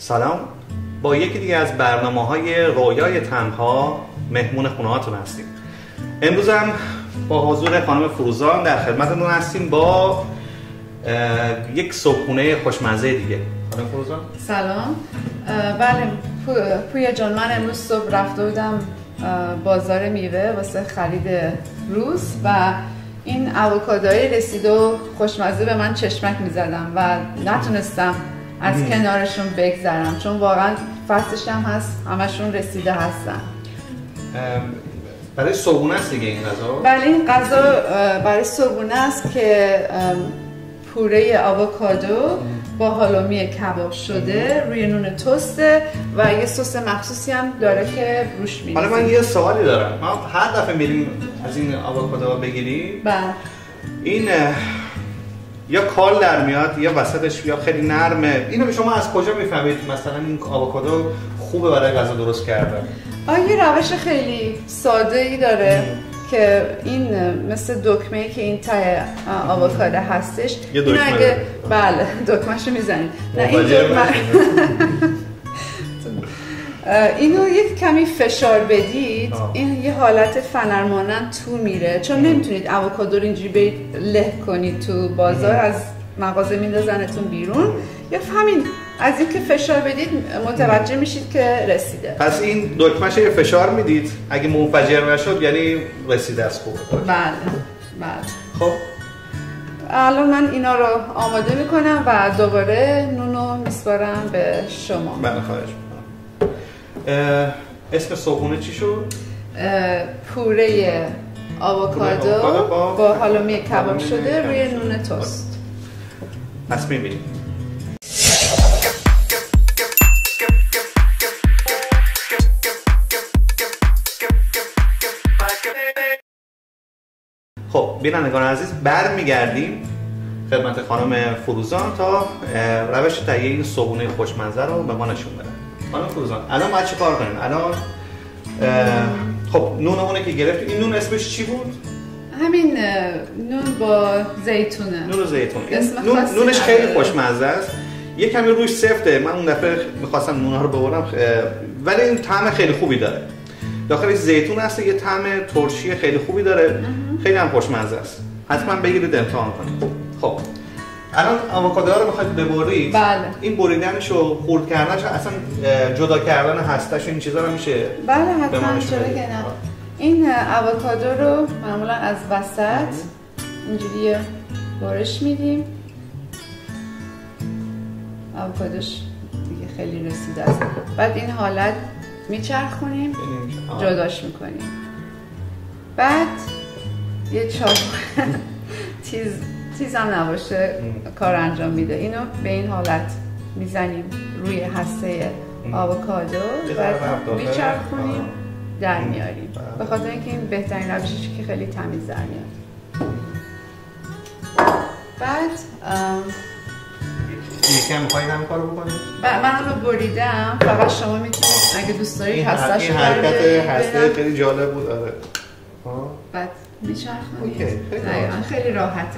سلام، با یکی دیگه از برنامه‌های رویای تنها مهمون خونه‌هاتون هستیم. امروز هم با حضور خانم فروزان در خدمتتون هستیم با یک صبحونه خوشمزه دیگه. خانم فروزان سلام. بله پویا جان، من امروز صبح رفته بودم بازار میوه واسه خرید روز و این اووکادوی رسید و خوشمزه به من چشمک میزدم و نتونستم از کنارشون بگذرم، چون واقعا فصلش هم هست، همشون رسیده هستن. برای صبحونه است دیگه این غذا؟ بله، این غذا برای صبحونه است که پوره آووکادو با هالومی کباب شده روی نون توسته و یه سس مخصوصی هم داره که روش می‌ریزیم. حالا من یه سوالی دارم. ما هر دفعه میریم از این آووکادو بگیریم، بله، این یا کال در میاد یا وسطش یا خیلی نرمه. اینو به شما از کجا میفهمید مثلا این آووکادو خوبه برای غذا درست کردن؟ یه روش خیلی ساده ای داره که این مثل دکمه‌ای که این ته آووکادو هستش، این اگه بله دکمه‌شو میزنید، نه این دکمه اینو یک کمی فشار بدید، این یه حالت فنر مانند تو میره، چون نمیتونید آووکادو رو اینجوری برید له کنید تو بازار، از مغازه میندازنتون بیرون. یا همین از اینکه فشار بدید متوجه میشید که رسیده. پس این دکمه‌ش یه فشار میدید، اگه منفجر نشد یعنی رسیده است. خوبه. بله بله. خب الان من اینا رو آماده میکنم و دوباره نونو میسپارم به شما. بله، خواهش میکنم. اسم صبحونه چی شد؟ پوره آووکادو با هالومی کباب شده روی نون توست. پس میبینیم. خب بینندگان عزیز، برمیگردیم خدمت خانم فروزان تا روش تهیه این صبحونه خوشمزه رو به ما نشون بده. خانم فروزان، الان باید چه کار کنیم؟ الان خب نونمونه که گرفتیم، این نون اسمش چی بود؟ همین نون با زیتونه. نون زیتون. نونش خیلی خوشمزه است. یه کمی روش سفته. من اون دفعه می‌خواستم نون‌ها رو ببرم ولی این طعم خیلی خوبی داره. داخلش زیتون هست، یه طعم ترشی خیلی خوبی داره. خیلی هم خوشمزه است. حتما بگیرید امتحان کنید. خب الان آووکادو رو می‌خواید ببرید. بله. این بریدنش و خرد کردنش، اصلا جدا کردن هستش این چیزا رو میشه؟ بله حتما. چرا که نه. این آووکادو رو معمولا از وسط اینجوری برش میدیم. آووکادوش دیگه خیلی رسیده است. بعد این حالت میچرخونیم، جداش میکنیم. بعد یه چاقو تیز هم نباشه کار انجام میده. اینو به این حالت میزنیم روی هسته آووکادو، بعد میچرخونیم در میاریم، به خاطر اینکه این بهترین روششه که خیلی تمیز در میاد. بعد یکی هم می‌خواید همین کارو بکنید؟ من اونو بریدم، فقط شما میتونید اگه دوست دارید هسته‌اش این حرکت هسته خیلی جالب بود. آره. بعد میچرخونید. اوکی. خیلی راحته.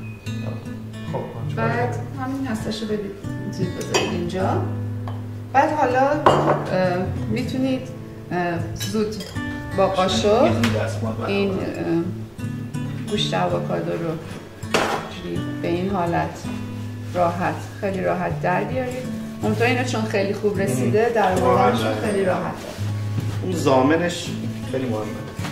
خب بعد همین هسته‌شو بدید بذارید اینجا. بعد حالا میتونید زود با قاشق این گوشت آووکادو رو به این حالت راحت، خیلی راحت در بیارید. اونطور اینو چون خیلی خوب رسیده در آوردنش خیلی راحته. اون ضامنش خیلی مهمه.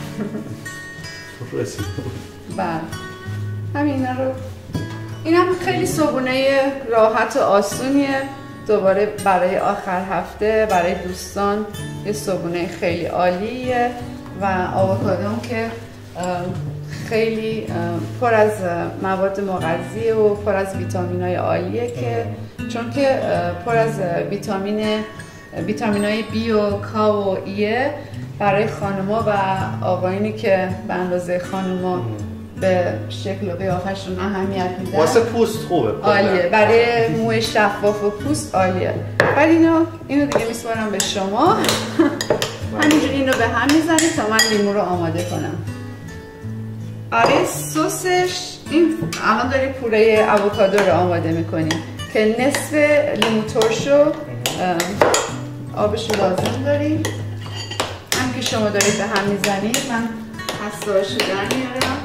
رسید. بله. همینا رو، اینم خیلی صبحونه راحت و آسونیه. دوباره برای آخر هفته برای دوستان یه صبحونه خیلی عالیه و آووکادو که خیلی پر از مواد مغذی و پر از ویتامین‌های عالیه، که چون که پر از ویتامین‌های بی و کا و ایه برای خانم‌ها و آقایونی که به اندازه خانم‌ها به شکل و قیافشون اهمیت میدن. واسه پوست خوبه. عالیه. برای موی شفاف و پوست عالیه. بعد اینو دیگه میسپارم به شما. همینجوری اینو به هم میزنید تا من لیمو رو آماده کنم. آره سسش این الان داری پوره آووکادو رو آماده میکنیم که نصف لیمو ترشو آبش لازم داریم. هم که شما دارید به هم میزنید من هسته‌هاشو در میارم.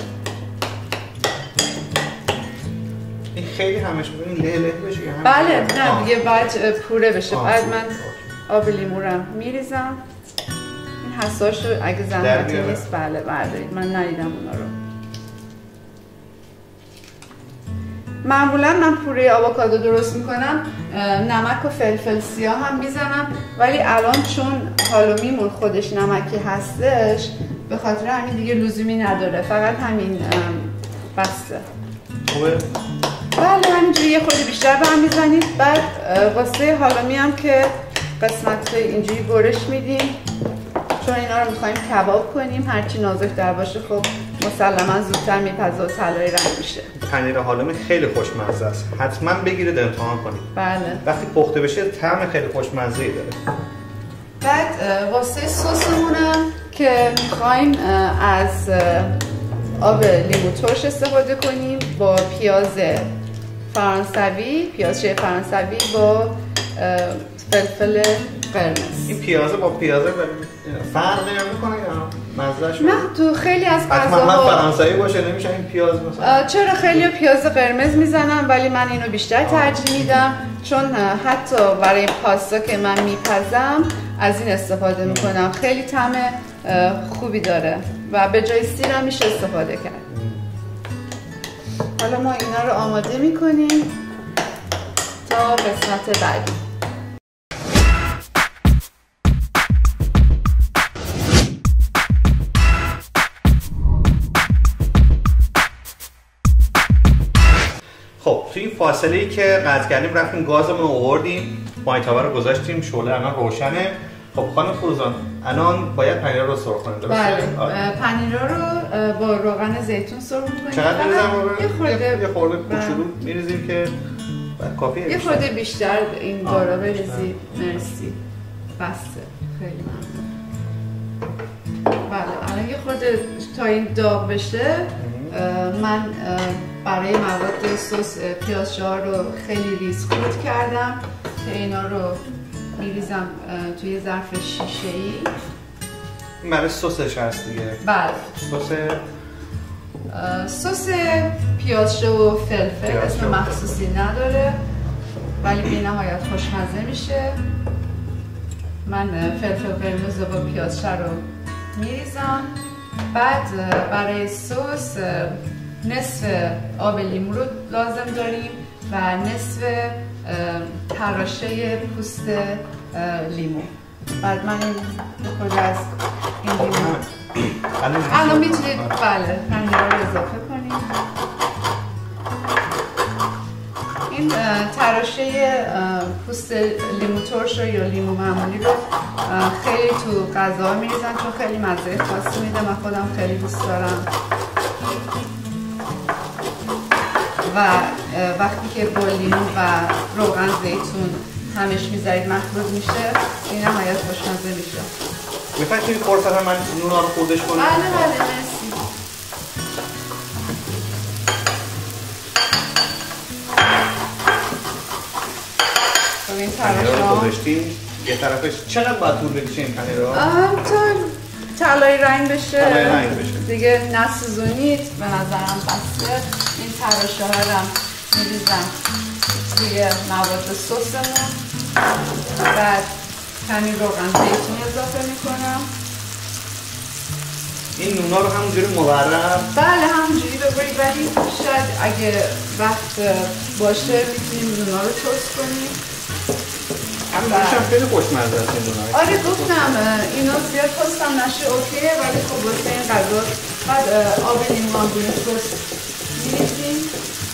این خیلی همش ببین له له بشه. بله نه دیگه باید پوره بشه. بعد من آب لیمو رو میریزم. این هسته‌هاشو اگه زحمتی نیست بله بردارید، من ندیدم اونا رو. معمولا من پوره آووکادو درست میکنم نمک و فلفل سیاه هم میزنم، ولی الان چون هالومیمون خودش نمکی هستش به خاطر همین دیگه لزومی نداره، فقط همین بسته. خوبه؟ بله همینجوری یه خورده بیشتر به هم میزنید. بعد واسه هالومی هم که قسمت اینجوری برش میدیم، چون اینا رو میخوایم کباب کنیم، هرچی نازک‌تر باشه خب مسلما زودتر میپزه و طلایی رنگ میشه. پنیر هالومی خیلی خوشمزه است، حتما بگیرید امتحان کنید. بله وقتی پخته بشه طعم خیلی خوشمزه‌ای داره. بعد واسه سسمونم که میخوایم از آب لیمو ترش استفاده کنیم با پیاز فرانسوی، پیازچه فرانسوی با فلفل قرمز. این پیازه با پیازه فرقی نمی‌کنه یا مزه‌اش؟ نه تو خیلی از غذاها من فرانسوی باشه نمیشه این پیاز مثلا. چرا خیلی پیاز قرمز میزنم ولی من اینو بیشتر ترجیح میدم، چون حتی برای پاستا که من میپزم از این استفاده میکنم. خیلی طعم خوبی داره و به جای سیر هم میشه استفاده کرد. حالا ما اینا رو آماده میکنیم تا قسمت بعدی. خب تو این فاصله ای که قطع کردیم رفتیم گازمون رو آوردیم، مایتابه رو گذاشتیم، شعله الان روشنه. خب خانم فروزان الان باید پنیر رو سرخ کنیم درسته؟ بله پنیر رو با روغن زیتون سرخ می‌کنیم. چقدر می‌ریزیم روغن؟ یه خورده کوچولو می‌ریزیم که کافیه. یه خورده بیشتر این بارا بریزید. مرسی. بسته. خیلی ممنون. بله الان یه خورده تا این داغ بشه من برای مواد سس پیازچه‌ها رو خیلی ریز خورد کردم که اینا رو میریزم توی ظرف شیشه‌ای. این برای سسش هست دیگه. بله سس پیازچه و فلفل اسم مخصوصی نداره ولی بی نهایت خوشمزه میشه. من فلفل قرمز با پیازچه رو میریزم. بعد برای سس نصف آب لیمو رو لازم داریم و نصف تراشه پوست لیمو. بعد من این خود از این لیمو الان میتونید بله پنیر رو اضافه کنیم. این تراشه پوست لیمو ترش یا لیمو معمولی رو خیلی تو غذا میریزن چون خیلی مزه خاصی میده. من خودم خیلی دوست دارم و وقتی که با لیمو و روغن زیتون همش میذارید مخلوط میشه این نهایت خوشمزه میشه. میخواید توی فرصت من نونا رو خوردش کنم؟ بله مرسی. این پنیر رو گذاشتیم یه طرفش چقدر باید طول بکشه این پنیر رو؟ تا طلایی رنگ بشه دیگه نسوزونید. به نظرم بسته. این تراشه ها رو میریزم توی مواد سسمون. بعد کمی روغن زیتون اضافه میکنم. این نونا رو همونجوری مورب؟ بله همونجوری ببرید ولی شاید اگه وقت باشه میتونیم نونا رو توست کنیم. همونجوری خیلی خوشمزه است این نونا. آره گفتم اینا زیاد توستم نشه اوکیه ولی خب واسه این غذا بعد آب لیمو هم روی توست میریزیم.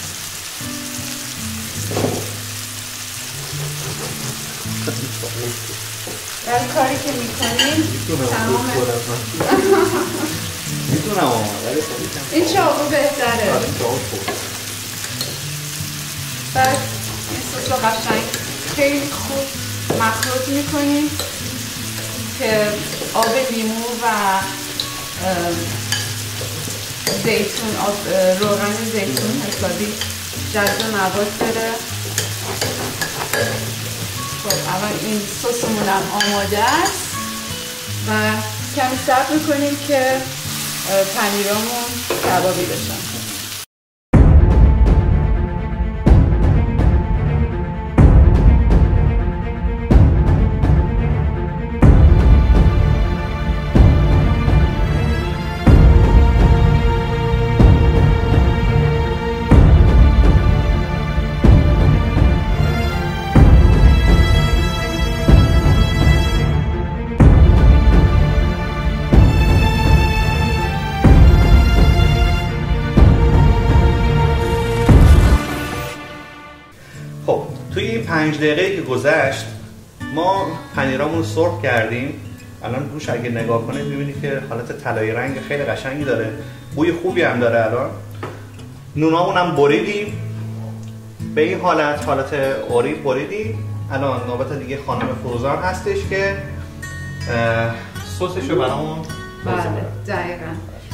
ولی کاری که میکنیم تمام میتونم این چاقو بهتره. بعد این سس رو قشنگ خیلی خوب مخلوط میکنیم که آب لیمو و زیتون روغن زیتون حسابی جذب مواد بره. خب خب الان این سسمون هم آماده است و کمی صبر میکنیم که پنیرامون کبابی بشن. توی این 5 دقیقه که گذشت ما پنیرامون رو سرخ کردیم. الان روش اگه نگاه کنید می‌بینید که حالت طلایی رنگ خیلی قشنگی داره، بوی خوبی هم داره. الان نونامون هم بریدیم به این حالت اوری بریدیم. الان نوبت دیگه خانم فروزان هستش که سسش رو برامون بله دقیقاً.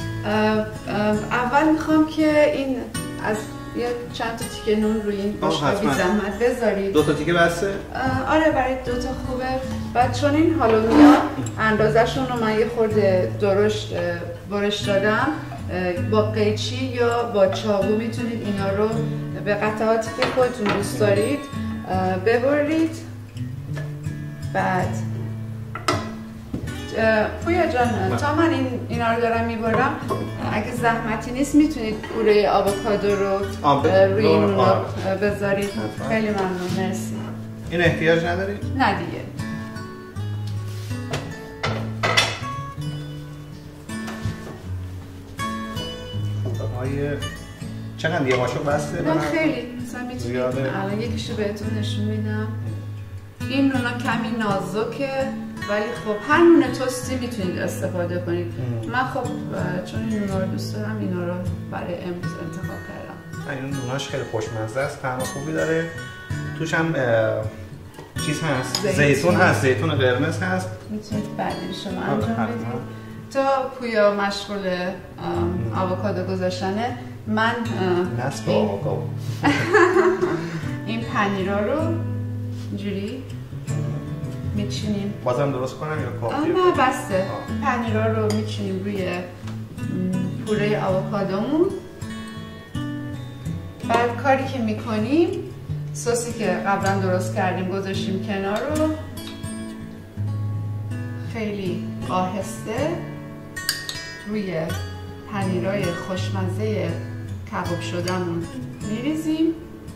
اول میخوام که این از یه چند تا تیکه نون روی این بشقابی زحمت بذارید. 2 تا تیکه بسته؟ آره برای 2 تا خوبه. بعد چون این هالومیا اندازه‌شون رو من یه خورده درشت برش دادم، با قیچی یا با چاقو میتونید اینا رو به قطعاتی که خودتون دوست دارید ببرید. بعد پویا جان تا من اینا رو دارم میبرم، اگه زحمتی نیست میتونید پوره آووکادو رو روی این نونا بذارید. خیلی ممنون، مرسی. این احتیاج ندارید؟ نه دیگه. چقدر یه قاشق بسته؟ نه خیلی، مثلا میتونید الان یکیشو بهتون نشون میدم. این نونا کمی نازکه ولی خب هر نون توستی میتونید استفاده کنید. من خب چون این نونا رو دوست دارم اینا رو برای امروز انتخاب کردم. این نوناش خیلی خوشمزه است، طعم خوبی داره. توش هم چیز هست، زیتون هست، زیتون قرمز هست. میتونید بعدی شما انجام بدید. تا پویا مشغول آووکادو گذاشتنه، من نصب آووکادو این پنیرا رو اینجوری میچینیم. بازم درست کنم یا کافیه؟ نه بسته. پنیرا رو میچینیم روی پوره آووکادومون. بعد کاری که میکنیم، سسی که قبلا درست کردیم گذاشتیم کنار رو خیلی آهسته روی پنیرای خوشمزه کباب شدهمون میریزیم.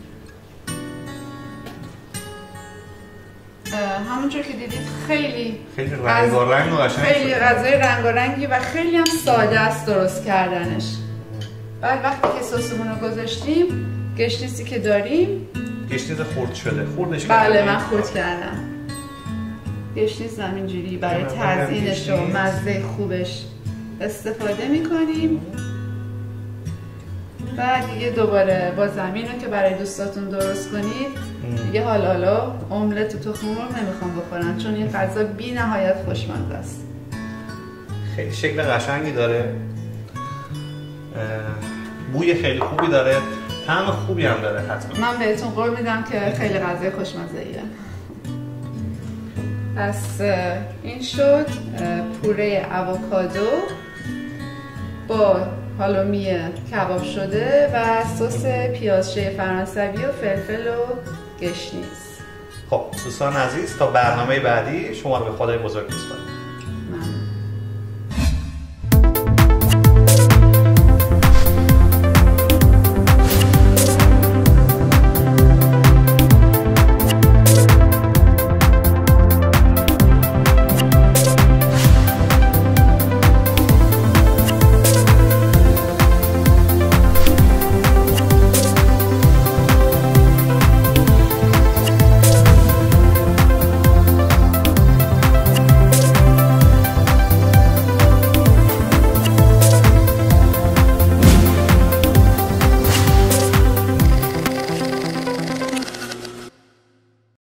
همونجور که دیدید خیلی رنگارنگ و قشنگ، خیلی غذای رنگارنگی و خیلی هم ساده است درست کردنش. بعد وقتی که سسمون رو گذاشتیم، گشنیزی که داریم، گشنیز خرد شده، خوردش بله من خرد کردم. گشنیز همینجوری برای تزیینش و مزه خوبش استفاده میکنیم. بعد دیگه دوباره با زمین رو که برای دوستاتون درست کنید. دیگه حالا املت و تخم مرغ نمیخوام بخورم چون این غذا بی نهایت خوشمزه است. خیلی شکل قشنگی داره، بوی خیلی خوبی داره، طعم خوبی هم داره. حتما من بهتون قول میدم که خیلی غذای خوشمزه ایه. پس این شد پوره آووکادو با هالومی کباب شده و سس پیازچه فرانسوی و فلفل و گشنیز. خب دوستان عزیز، تا برنامه بعدی شما رو به خدای بزرگ میسپارم.